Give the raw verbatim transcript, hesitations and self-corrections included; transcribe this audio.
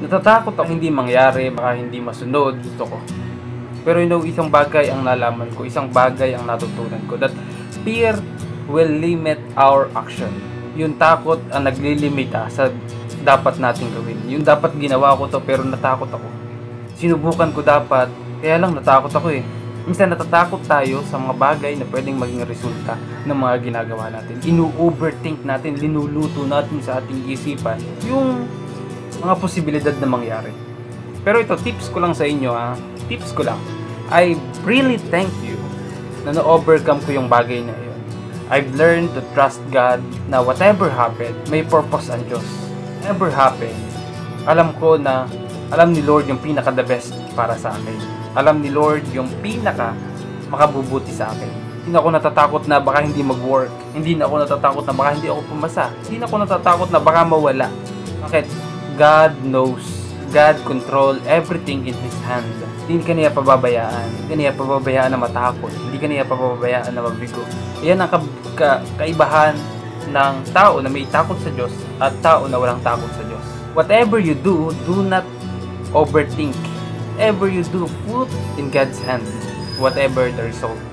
Natatakot ako hindi mangyari, baka hindi masunod gusto ko. Pero you know, isang bagay ang nalaman ko, isang bagay ang natutunan ko, that fear will limit our action. Yung takot ang naglilimita sa dapat nating gawin. Yung dapat ginawa ko to pero natakot ako. Sinubukan ko dapat, kaya lang natakot ako eh. Minsan natatakot tayo sa mga bagay na pwedeng maging resulta ng mga ginagawa natin. Inu-overthink natin, linuluto natin sa ating isipan yung mga posibilidad na mangyari. Pero ito, tips ko lang sa inyo ha. Tips ko lang. I really thank you na na-overcome ko yung bagay na yun. I've learned to trust God na whatever happened, may purpose ang Diyos. Whatever happened, alam ko na, alam ni Lord yung pinaka the best para sa akin. Alam ni Lord yung pinaka makabubuti sa akin. Hindi na ako natatakot na baka hindi mag-work. Hindi na ako natatakot na baka hindi ako pumasa. Hindi na ako natatakot na baka mawala. Bakit? God knows. God control everything in His hand. Hindi ka niya pababayaan. Hindi ka niya pababayaan na matakot. Hindi ka niya pababayaan na mabigo. Yan ang ka- ka- kaibahan ng tao na may takot sa Diyos at tao na walang takot sa Diyos. Whatever you do, do not overthink. Whatever you do, put in God's hand. Whatever the result.